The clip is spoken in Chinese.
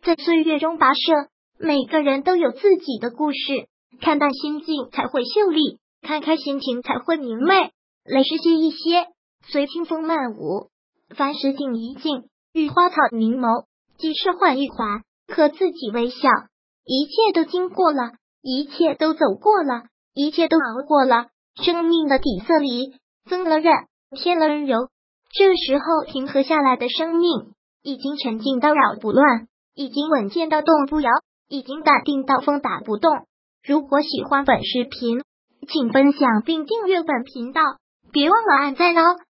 在岁月中跋涉，每个人都有自己的故事。看淡心境才会秀丽，看开心情才会明媚。泪湿些一些，随清风漫舞。凡事静一静，与花草凝眸，即是换一环，可自己微笑。一切都经过了，一切都走过了，一切都熬过了。生命的底色里增了韧，添了温柔。这时候平和下来的生命，已经沉静到扰不乱，已经稳健到动不摇，已经淡定到风打不动。如果喜欢本视频，请分享并订阅本频道，别忘了按赞哦。